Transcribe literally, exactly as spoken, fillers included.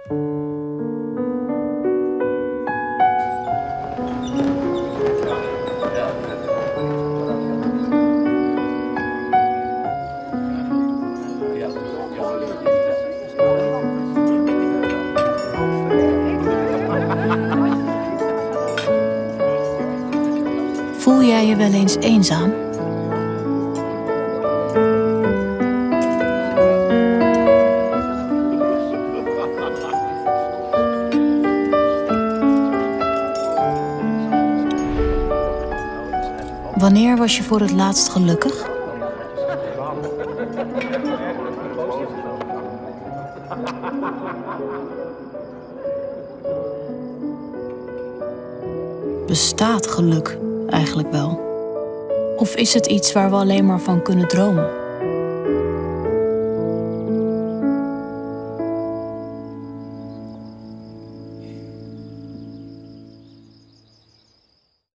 Voel jij je wel eens eenzaam? Wanneer was je voor het laatst gelukkig? Bestaat geluk eigenlijk wel? Of is het iets waar we alleen maar van kunnen dromen?